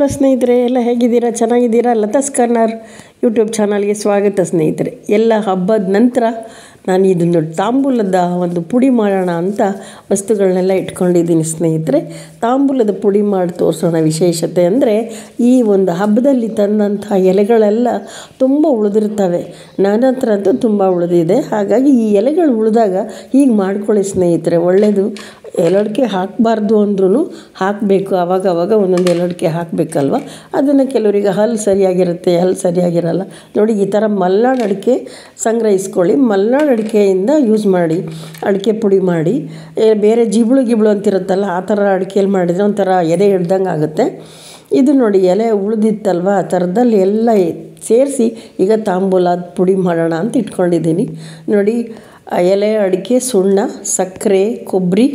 Hello ಸ್ನೇಹಿತರೆ, ಎಲ್ಲ ಹೇಗಿದ್ದೀರಾ? ಚೆನ್ನಾಗಿದ್ದೀರಾ? ಲತಾಸ್ ಕಾರ್ನರ್ ಯೂಟ್ಯೂಬ್ ಚಾನಲ್ಗೆ ಸ್ವಾಗತ ಸ್ನೇಹಿತರೆ. ಎಲ್ಲ ಹಬ್ಬದ ನಂತರ ನಾನು ಇದನ್ನು ತಾಂಬೂಲದ ಒಂದು ಪುಡಿ ಮಾಡೋಣ ಅಂತ ವಸ್ತುಗಳನ್ನೆಲ್ಲ ಇಟ್ಕೊಂಡಿದ್ದೀನಿ ಸ್ನೇಹಿತರೆ. ತಾಂಬೂಲದ ಪುಡಿ ಮಾಡಿ ತೋರಿಸೋಣ. ವಿಶೇಷತೆ ಅಂದರೆ ಈ ಒಂದು ಹಬ್ಬದಲ್ಲಿ ತಂದಂಥ ಎಲೆಗಳೆಲ್ಲ ತುಂಬ ಉಳಿದಿರ್ತವೆ. ನನ್ನ ಹತ್ರ ಅಂತೂ ತುಂಬ ಉಳಿದಿದೆ. ಹಾಗಾಗಿ ಈ ಎಲೆಗಳು ಉಳಿದಾಗ ಹೀಗೆ ಮಾಡ್ಕೊಳ್ಳಿ ಸ್ನೇಹಿತರೆ, ಒಳ್ಳೆಯದು. ಎಲಡಿಕೆ ಹಾಕಬಾರ್ದು ಅಂದ್ರೂ ಹಾಕಬೇಕು. ಆವಾಗವಾಗ ಒಂದೊಂದು ಎಲಡಿಕೆ ಹಾಕಬೇಕಲ್ವ. ಅದನ್ನು ಕೆಲವರಿಗೆ ಹಲ್ಲು ಸರಿಯಾಗಿರುತ್ತೆ, ಹಲ್ಲು ಸರಿಯಾಗಿರಲ್ಲ. ನೋಡಿ, ಈ ಥರ ಮಲ್ನಾಡು ಅಡಿಕೆ ಸಂಗ್ರಹಿಸ್ಕೊಳ್ಳಿ. ಮಲ್ನಾಡು ಅಡಿಕೆಯಿಂದ ಯೂಸ್ ಮಾಡಿ ಅಡಿಕೆ ಪುಡಿ ಮಾಡಿ. ಬೇರೆ ಜಿಬಳು ಅಂತಿರುತ್ತಲ್ಲ, ಆ ಥರ ಅಡಿಕೆಯಲ್ಲಿ ಮಾಡಿದರೆ ಒಂಥರ ಎದೆ ಹಿಡ್ದಂಗೆ ಆಗುತ್ತೆ. ಇದು ನೋಡಿ, ಎಲೆ ಉಳಿದಿತ್ತಲ್ವ, ಆ ಥರದಲ್ಲಿ ಎಲ್ಲ ಸೇರಿಸಿ ಈಗ ತಾಂಬೂಲ ಪುಡಿ ಮಾಡೋಣ ಅಂತ ಇಟ್ಕೊಂಡಿದ್ದೀನಿ. ನೋಡಿ, ಎಲೆ, ಅಡಿಕೆ, ಸುಣ್ಣ, ಸಕ್ಕರೆ, ಕೊಬ್ಬರಿ,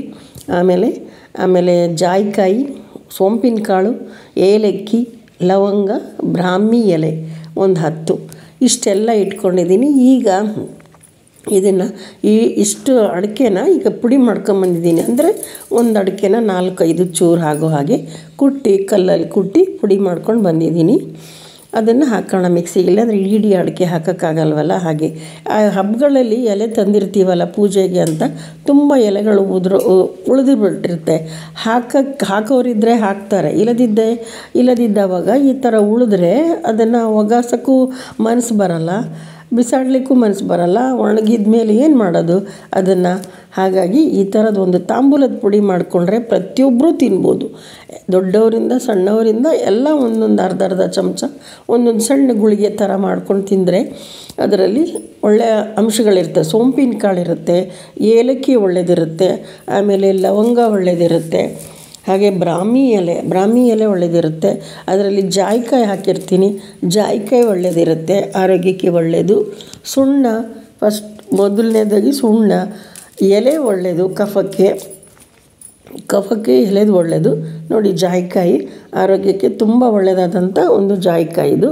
ಆಮೇಲೆ ಜಾಯಿಕಾಯಿ, ಸೋಂಪಿನ ಕಾಳು, ಏಲಕ್ಕಿ, ಲವಂಗ, ಬ್ರಾಹ್ಮಿ ಎಲೆ ಒಂದು 10 ಇಷ್ಟೆಲ್ಲ ಇಟ್ಕೊಂಡಿದ್ದೀನಿ. ಈಗ ಇದನ್ನು ಇಷ್ಟು ಅಡಿಕೆನ ಈಗ ಪುಡಿ ಮಾಡ್ಕೊಂಬಂದಿದ್ದೀನಿ. ಅಂದರೆ ಒಂದು ಅಡಿಕೆನ 4-5 ಚೂರು ಆಗೋ ಹಾಗೆ ಕಲ್ಲಲ್ಲಿ ಕುಟ್ಟಿ ಪುಡಿ ಮಾಡ್ಕೊಂಡು ಬಂದಿದ್ದೀನಿ. ಅದನ್ನು ಹಾಕೋಣ ಮಿಕ್ಸಿಗೆ. ಅಂದರೆ ಇಡೀ ಅಡಿಕೆ ಹಾಕೋಕ್ಕಾಗಲ್ವಲ್ಲ. ಹಾಗೆ ಆ ಹಬ್ಬಗಳಲ್ಲಿ ಎಲೆ ತಂದಿರ್ತೀವಲ್ಲ ಪೂಜೆಗೆ ಅಂತ, ತುಂಬ ಎಲೆಗಳು ಉಳಿದುಬಿಟ್ಟಿರುತ್ತೆ. ಹಾಕೋರಿದ್ದರೆ ಹಾಕ್ತಾರೆ, ಇಲ್ಲದಿದ್ದವಾಗ ಈ ಥರ ಉಳಿದ್ರೆ ಅದನ್ನು ಒಗಾಸಕ್ಕೂ ಮನಸ್ಸು ಬರಲ್ಲ, ಬಿಸಾಡಲಿಕ್ಕೂ ಮನಸ್ಸು ಬರಲ್ಲ. ಒಣಗಿದ ಮೇಲೆ ಏನು ಮಾಡೋದು ಅದನ್ನು? ಹಾಗಾಗಿ ಈ ಥರದ ಒಂದು ತಾಂಬೂಲದ ಪುಡಿ ಮಾಡಿಕೊಂಡ್ರೆ ಪ್ರತಿಯೊಬ್ಬರೂ ತಿನ್ಬೋದು. ದೊಡ್ಡವರಿಂದ ಸಣ್ಣವರಿಂದ ಎಲ್ಲ ಒಂದೊಂದು ಅರ್ಧ ಚಮಚ, ಒಂದೊಂದು ಸಣ್ಣ ಗುಳಿಗೆ ಥರ ಮಾಡ್ಕೊಂಡು ತಿಂದರೆ ಅದರಲ್ಲಿ ಒಳ್ಳೆಯ ಅಂಶಗಳಿರುತ್ತೆ. ಸೋಂಪಿನ ಕಾಳಿರುತ್ತೆ, ಏಲಕ್ಕಿ ಒಳ್ಳೆಯದಿರುತ್ತೆ, ಆಮೇಲೆ ಲವಂಗ ಒಳ್ಳೆಯದಿರುತ್ತೆ, ಹಾಗೆ ಬ್ರಾಹ್ಮಿ ಎಲೆ ಒಳ್ಳೆಯದಿರುತ್ತೆ. ಅದರಲ್ಲಿ ಜಾಯಿಕಾಯಿ ಹಾಕಿರ್ತೀನಿ, ಜಾಯಿಕಾಯಿ ಒಳ್ಳೆಯದಿರುತ್ತೆ, ಆರೋಗ್ಯಕ್ಕೆ ಒಳ್ಳೆಯದು. ಸುಣ್ಣ, ಮೊದಲನೇದಾಗಿ ಸುಣ್ಣ ಎಲೆ ಒಳ್ಳೆಯದು, ಕಫಕ್ಕೆ ಎಲೆದು ಒಳ್ಳೆಯದು. ನೋಡಿ, ಜಾಯಿಕಾಯಿ ಆರೋಗ್ಯಕ್ಕೆ ತುಂಬ ಒಳ್ಳೆಯದಾದಂಥ ಒಂದು ಜಾಯಿಕಾಯಿದು.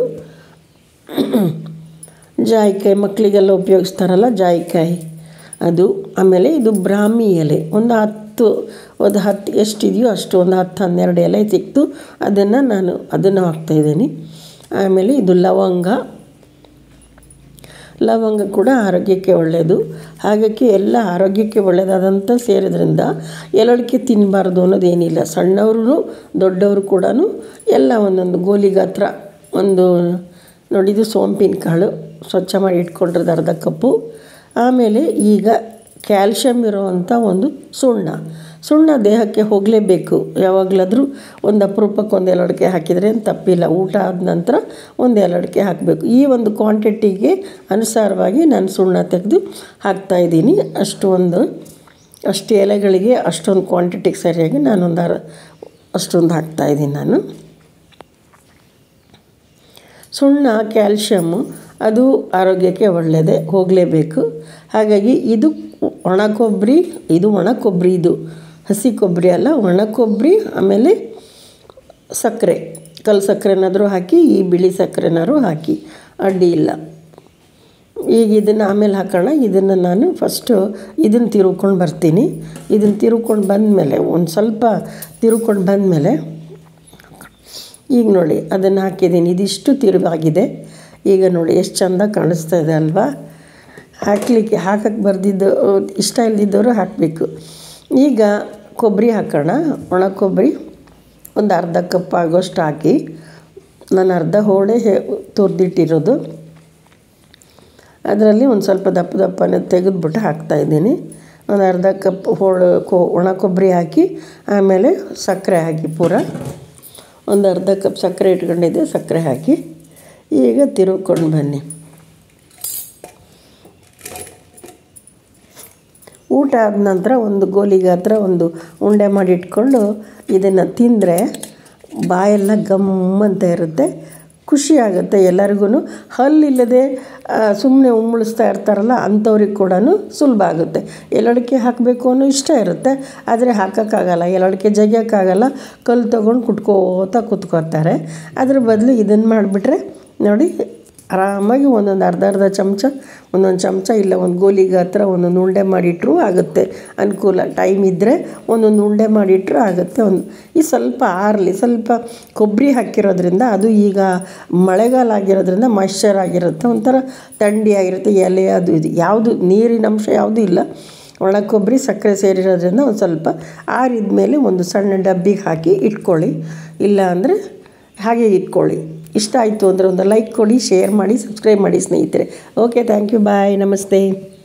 ಜಾಯಿಕಾಯಿ ಮಕ್ಕಳಿಗೆಲ್ಲ ಉಪಯೋಗಿಸ್ತಾರಲ್ಲ, ಜಾಯಿಕಾಯಿ ಅದು. ಆಮೇಲೆ ಇದು ಬ್ರಾಹ್ಮಿ ಎಲೆ ಒಂದು 10 ಎಷ್ಟಿದೆಯೋ ಅಷ್ಟು, ಒಂದು 10-12 ಎಲೆ ಸಿಕ್ತು. ಅದನ್ನು ಹಾಕ್ತಾಯಿದ್ದೀನಿ. ಆಮೇಲೆ ಇದು ಲವಂಗ ಕೂಡ ಆರೋಗ್ಯಕ್ಕೆ ಒಳ್ಳೆಯದು. ಹಾಗಾಗಿ ಎಲ್ಲ ಆರೋಗ್ಯಕ್ಕೆ ಒಳ್ಳೆಯದಾದಂಥ ಸೇರಿದ್ರಿಂದ ಎಲಡಿಕೆ ತಿನ್ನಬಾರ್ದು ಅನ್ನೋದೇನಿಲ್ಲ. ಸಣ್ಣವರು ದೊಡ್ಡವರು ಕೂಡ ಎಲ್ಲ ಒಂದೊಂದು ಗೋಲಿ ಗಾತ್ರ ನೋಡಿದ್ದು ಸೋಂಪಿನ ಕಾಳು ಸ್ವಚ್ಛ ಮಾಡಿ ಇಟ್ಕೊಂಡಿರೋದು ಅರ್ಧ ಕಪ್ಪು. ಆಮೇಲೆ ಈಗ ಕ್ಯಾಲ್ಶಿಯಂ ಇರೋವಂಥ ಒಂದು ಸುಣ್ಣ ದೇಹಕ್ಕೆ ಹೋಗಲೇಬೇಕು. ಯಾವಾಗಲಾದರೂ ಒಂದು ಅಪರೂಪಕ್ಕೆ ಒಂದು ಎಲಡಿಕೆ ಹಾಕಿದರೆ ತಪ್ಪಿಲ್ಲ. ಊಟ ಆದ ನಂತರ ಒಂದು ಎಲಡಿಕೆ ಹಾಕಬೇಕು. ಈ ಒಂದು ಕ್ವಾಂಟಿಟಿಗೆ ಅನುಸಾರವಾಗಿ ನಾನು ಸುಣ್ಣ ತೆಗೆದು ಹಾಕ್ತಾಯಿದ್ದೀನಿ. ಅಷ್ಟು ಎಲೆಗಳಿಗೆ ಅಷ್ಟೊಂದು ಕ್ವಾಂಟಿಟಿಗೆ ಸರಿಯಾಗಿ ಅಷ್ಟೊಂದು ಹಾಕ್ತಾಯಿದ್ದೀನಿ ನಾನು. ಸುಣ್ಣ ಕ್ಯಾಲ್ಶಿಯಮ್ಮು ಅದು ಆರೋಗ್ಯಕ್ಕೆ ಒಳ್ಳೆಯದೇ, ಹೋಗಲೇಬೇಕು. ಹಾಗಾಗಿ ಇದು ಒಣ ಕೊಬ್ಬರಿ, ಇದು ಹಸಿ ಕೊಬ್ಬರಿ ಅಲ್ಲ, ಒಣ ಕೊಬ್ಬರಿ. ಆಮೇಲೆ ಸಕ್ಕರೆ, ಕಲ್ಲು ಸಕ್ಕರೆನಾದರೂ ಹಾಕಿ, ಈ ಬಿಳಿ ಸಕ್ಕರೆನಾದ್ರು ಹಾಕಿ, ಅಡ್ಡಿ ಇಲ್ಲ. ಈಗ ಇದನ್ನು ಆಮೇಲೆ ಹಾಕೋಣ. ಇದನ್ನು ನಾನು ಫಸ್ಟು ಇದನ್ನು ತಿರುವ್ಕೊಂಡು ಬರ್ತೀನಿ. ಇದನ್ನು ತಿರುವ್ಕೊಂಡು ಬಂದಮೇಲೆ ಒಂದು ಸ್ವಲ್ಪ ತಿರುವ್ಕೊಂಡು ಬಂದಮೇಲೆ ಈಗ ನೋಡಿ ಅದನ್ನು ಹಾಕಿದ್ದೀನಿ. ಇದಿಷ್ಟು ತಿರುವಾಗಿದೆ. ಈಗ ನೋಡಿ ಎಷ್ಟು ಚೆಂದ ಕಾಣಿಸ್ತಾ ಇದೆ ಅಲ್ವಾ? ಹಾಕಕ್ಕೆ ಬರ್ದಿದ್ದು ಇಷ್ಟ ಇಲ್ಲದಿದ್ದವರು ಹಾಕಬೇಕು. ಈಗ ಕೊಬ್ಬರಿ ಹಾಕೋಣ. ಒಣ ಕೊಬ್ಬರಿ ಒಂದು ಅರ್ಧ ಕಪ್ ಆಗೋಷ್ಟು ಹಾಕಿ, ನಾನು ಅರ್ಧ ಹೋಳೆ ತುರಿದಿಟ್ಟಿರೋದು, ಅದರಲ್ಲಿ ಒಂದು ಸ್ವಲ್ಪ ದಪ್ಪನೆ ತೆಗೆದುಬಿಟ್ಟು ಹಾಕ್ತಾಯಿದ್ದೀನಿ. ಒಂದು ಅರ್ಧ ಕಪ್ ಒಣ ಕೊಬ್ಬರಿ ಹಾಕಿ, ಆಮೇಲೆ ಸಕ್ಕರೆ ಹಾಕಿ, ಒಂದು ಅರ್ಧ ಕಪ್ ಸಕ್ಕರೆ ಇಟ್ಕೊಂಡಿದ್ದೆ, ಸಕ್ಕರೆ ಹಾಕಿ ಈಗ ತಿರುವ್ಕೊಂಡು ಬನ್ನಿ. ಊಟ ಆದ ನಂತರ ಒಂದು ಗೋಲಿ ಗಾತ್ರ ಒಂದು ಉಂಡೆ ಮಾಡಿ ಇಟ್ಕೊಂಡು ಇದನ್ನು ತಿಂದರೆ ಬಾಯೆಲ್ಲ ಗಮ್ಮಂತ ಇರುತ್ತೆ, ಖುಷಿ ಆಗುತ್ತೆ ಎಲ್ಲರಿಗೂ. ಹಲ್ಲಿಲ್ಲದೆ ಸುಮ್ಮನೆ ಉಮ್ಮಳಿಸ್ತಾ ಇರ್ತಾರಲ್ಲ ಅಂಥವ್ರಿಗೆ ಕೂಡ ಸುಲಭ ಆಗುತ್ತೆ. ಎಲಡಿಕೆ ಹಾಕಬೇಕು ಅನ್ನೋ ಇಷ್ಟ ಇರುತ್ತೆ, ಆದರೆ ಹಾಕೋಕ್ಕಾಗಲ್ಲ, ಎಲಡಿಕೆ ಜಗಿಯೋಕ್ಕಾಗಲ್ಲ, ಕಲ್ಲು ತೊಗೊಂಡು ಕುತ್ಕೋತಾರೆ. ಅದ್ರ ಬದಲು ಇದನ್ನು ಮಾಡಿಬಿಟ್ರೆ ನೋಡಿ ಆರಾಮಾಗಿ ಒಂದೊಂದು ಅರ್ಧ ಚಮಚ ಒಂದೊಂದು ಚಮಚ ಇಲ್ಲ ಒಂದು ಗೋಲಿ ಗಾತ್ರ ಒಂದೊಂದು ಉಂಡೆ ಮಾಡಿಟ್ರೂ ಆಗುತ್ತೆ. ಅನುಕೂಲ ಟೈಮ್ ಇದ್ದರೆ ಒಂದೊಂದು ಉಂಡೆ ಮಾಡಿಟ್ರೂ ಆಗುತ್ತೆ. ಈ ಸ್ವಲ್ಪ ಆರಲಿ, ಸ್ವಲ್ಪ ಕೊಬ್ಬರಿ ಹಾಕಿರೋದ್ರಿಂದ ಅದು ಈಗ ಮಳೆಗಾಲ ಆಗಿರೋದ್ರಿಂದ ಮಾಯ್ಶ್ಚರ್ ಆಗಿರುತ್ತೆ, ಒಂಥರ ಥಂಡಿ ಆಗಿರುತ್ತೆ. ಎಲೆ ಅದು ಇದು ಯಾವುದು ನೀರಿನ ಅಂಶ ಯಾವುದೂ ಇಲ್ಲ. ಒಣ ಕೊಬ್ಬರಿ ಸಕ್ಕರೆ ಸೇರಿರೋದ್ರಿಂದ ಒಂದು ಸ್ವಲ್ಪ ಆರಿದ ಮೇಲೆ ಒಂದು ಸಣ್ಣ ಡಬ್ಬಿಗೆ ಹಾಕಿ ಇಟ್ಕೊಳ್ಳಿ. ಇಲ್ಲ ಅಂದರೆ ಹಾಗೆ ಇಟ್ಕೊಳ್ಳಿ. ಇಷ್ಟ ಆಯಿತು ಅಂದರೆ ಒಂದು ಲೈಕ್ ಕೊಡಿ, ಶೇರ್ ಮಾಡಿ, ಸಬ್ಸ್ಕ್ರೈಬ್ ಮಾಡಿ ಸ್ನೇಹಿತರೆ. ಓಕೆ, ಥ್ಯಾಂಕ್ ಯು, ಬಾಯ್, ನಮಸ್ತೆ.